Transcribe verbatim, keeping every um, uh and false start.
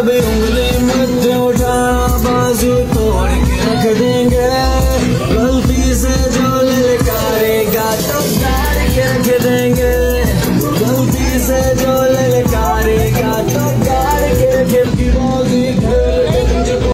कभी उंगली मत उठाना, बाजू तोड़ के रख देंगे। गलती से जो ललकारेगा तो गाड़ के रख देंगे। गलती से